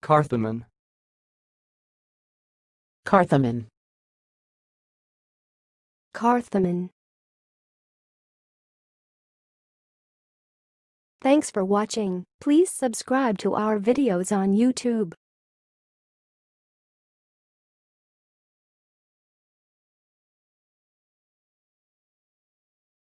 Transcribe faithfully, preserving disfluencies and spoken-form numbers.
carthamin, carthamin, carthamin. Thanks for watching. Please subscribe to our videos on YouTube.